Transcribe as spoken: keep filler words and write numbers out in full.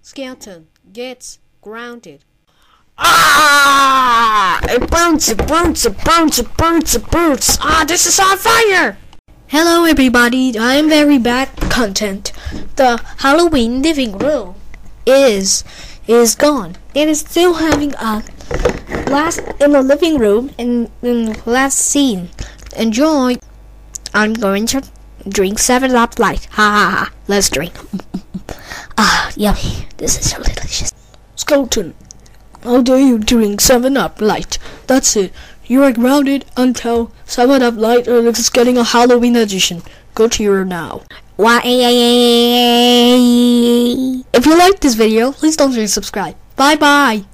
Skeleton gets grounded. Ah! It burns, it burns, it burns, it burns, it burns. Ah, this is on fire! Hello everybody, I am very bad content. The Halloween living room is is gone. It is still having a last in the living room in, in last scene. Enjoy. I'm going to drink seven up Light. Ha ha ha. Let's drink. Ah, yummy. This is so delicious. Skeleton, how dare you drink seven up Light? That's it. You are grounded until seven up Light or it's getting a Halloween edition. Go to your now. Why? If you like this video, please don't forget to subscribe. Bye bye.